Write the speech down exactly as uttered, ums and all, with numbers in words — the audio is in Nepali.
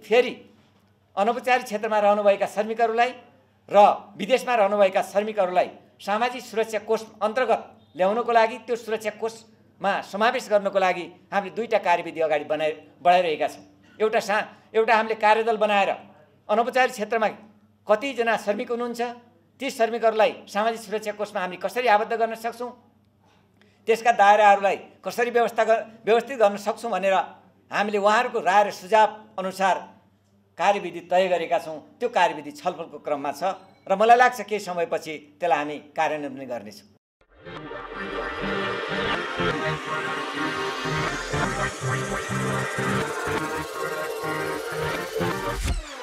फेरि अनौपचारिक क्षेत्रमा रहनुभएका श्रमिकहरूलाई र विदेशमा रहनुभएका श्रमिकहरूलाई सामाजिक सुरक्षा कोष अन्तर्गत ल्याउनको लागि त्यो सुरक्षा कोषमा समावेश गर्नको लागि हामीले दुईटा कार्यविधि अगाडि बनाइ बढाइरहेका छौँ। एउटा सा एउटा हामीले कार्यदल बनाएर अनौपचारिक क्षेत्रमा कतिजना श्रमिक हुनुहुन्छ ती श्रमिकहरूलाई सामाजिक सुरक्षा कोषमा हामी कसरी आबद्ध गर्न सक्छौँ, त्यसका दायराहरूलाई कसरी व्यवस्था व्यवस्थित गर्न सक्छौँ भनेर हामीले उहाँहरूको राय र सुझाव अनुसार कार्यविधि तय गरेका छौँ। त्यो कार्यविधि छलफलको क्रममा छ र मलाई लाग्छ केही समयपछि त्यसलाई हामी कार्यान्वयन पनि गर्नेछौँ।